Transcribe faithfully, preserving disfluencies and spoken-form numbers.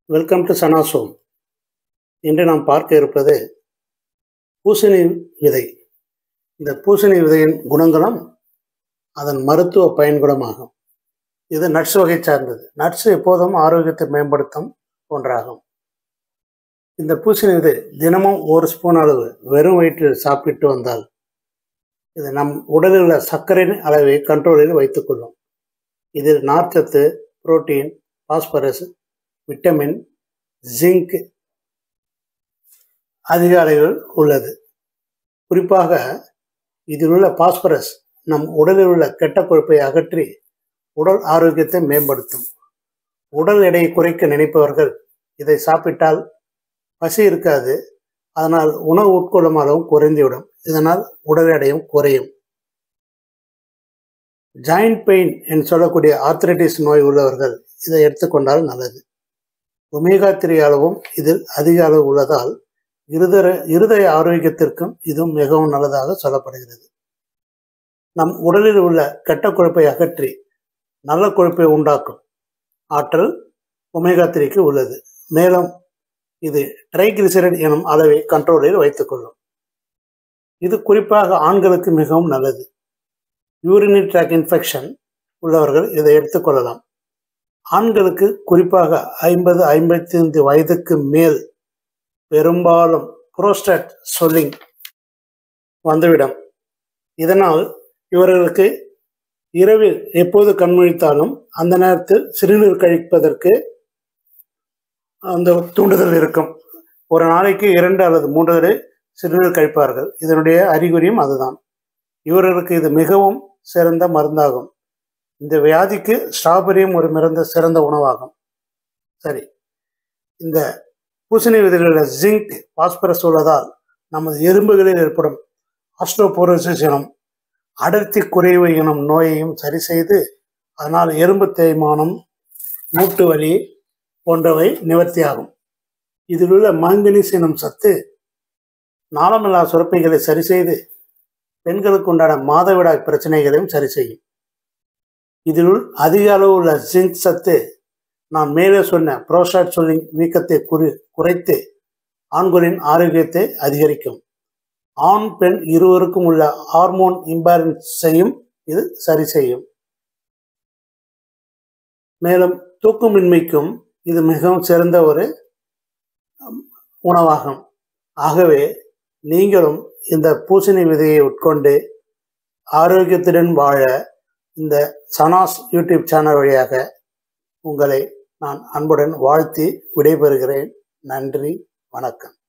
Welcome to Sana's home. இன்று நாம் பார்க்க இருப்பது பூசணி விதை. இந்த பூசணி விதையின் குணங்களும் அதன் மருத்துவ பயன்குணமாகும். இது நட்ஸ் வகை சார்ந்தது. நட்ஸ் எப்போதும் ஆரோக்கியத்தை மேம்படுத்தும் ஒன்றாகும். இந்த பூசணி விதை தினமும் ஒரு ஸ்பூன் அளவு வெறும் வயிற்றில் சாப்பிட்டு வந்தால் இது நம் உடலில் உள்ள சர்க்கரையின் அளவை கண்ட்ரோலில் வைத்துக்கொள்ளும். இதில் நார்ச்சத்து, புரோட்டீன், பாஸ்பரஸ், விட்டமின், ஜிங்க் அதிக அளவில் உள்ளது. குறிப்பாக இதில் உள்ள பாஸ்பரஸ் நம் உடலில் உள்ள கெட்ட கொழுப்பை அகற்றி உடல் ஆரோக்கியத்தை மேம்படுத்தும். உடல் எடையை குறைக்க நினைப்பவர்கள் இதை சாப்பிட்டால் பசி இருக்காது. அதனால் உணவு உட்கொள்ளும் அளவும் குறைந்துவிடும். இதனால் உடல் எடையும் குறையும். ஜாயிண்ட் பெயின் என்று சொல்லக்கூடிய ஆர்த்ரைட்டிஸ் நோய் உள்ளவர்கள் இதை எடுத்துக்கொண்டால் நல்லது. ஒமேகா த்ரீ அளவும் இதில் அதிக அளவு உள்ளதால் இருதய இருதய ஆரோக்கியத்திற்கும் இது மிகவும் நல்லதாக சொல்லப்படுகிறது. நம் உடலில் உள்ள கெட்ட கொழுப்பை அகற்றி நல்ல கொழுப்பை உண்டாக்கும் ஆற்றல் ஒமேகா த்ரீக்கு உள்ளது. மேலும் இது ட்ரைகிளிசரைடு எனும் அளவை கண்ட்ரோலில் வைத்துக்கொள்ளும். இது குறிப்பாக ஆண்களுக்கு மிகவும் நல்லது. யூரினரி ட்ராக் இன்ஃபெக்ஷன் உள்ளவர்கள் இதை எடுத்துக்கொள்ளலாம். ஆண்களுக்கு குறிப்பாக ஐம்பது ஐம்பத்தி ஐந்து வயதுக்கு மேல் பெரும்பாலும் புரோஸ்டேட் ஸ்வெல்லிங் வந்துவிடும். இதனால் இவர்களுக்கு இரவில் எப்போது கண்முழித்தாலும் அந்த நேரத்தில் சிறுநீர் கழிப்பதற்கு அந்த தூண்டுதல் இருக்கும். ஒரு நாளைக்கு இரண்டு அல்லது மூன்று தடவை சிறுநீர் கழிப்பார்கள். இதனுடைய அறிகுறியும் அதுதான். இவர்களுக்கு இது மிகவும் சிறந்த மருந்தாகும். இந்த வியாதிக்கு ஸ்ட்ராபெரியும் ஒரு மிகுந்த சிறந்த உணவாகும். சரி, இந்த பூசணி விதையில் உள்ள ஜிங்க், பாஸ்பரஸ் உள்ளதால் நமது எலும்புகளில் ஏற்படும் ஆஸ்ட்ரோபோரோசிஸ் எனும் அடர்த்தி குறைவு எனும் நோயையும் சரி செய்து அதனால் எலும்பு தேய்மானம், மூட்டு வலி போன்றவை நிவர்த்தியாகும். இதில் உள்ள மாங்கனீஸ் எனும் சத்து நாளமில்லா சுரப்பிகளை சரி செய்து பெண்களுக்கு உண்டான மாதவிடாய் பிரச்சனைகளையும் சரி செய்யும். இதில் அதிக அளவு உள்ள ஜிங்க் சத்து நான் மேலே சொன்ன புரோஸ்டேட் ஸ்வெல்லிங் வீக்கத்தை குறி குறைத்து ஆண்களின் ஆரோக்கியத்தை அதிகரிக்கும். ஆண் பெண் இருவருக்கும் உள்ள ஹார்மோன் இம்பேலன்ஸையும் இது சரி செய்யும். மேலும் தூக்கமின்மைக்கும் இது மிகவும் சிறந்த ஒரு உணவாகும். ஆகவே நீங்களும் இந்த பூசணி விதையை உட்கொண்டு ஆரோக்கியத்துடன் வாழ இந்த சனாஸ் யூடியூப் சேனல் வழியாக உங்களை நான் அன்புடன் வாழ்த்தி விடைபெறுகிறேன். நன்றி, வணக்கம்.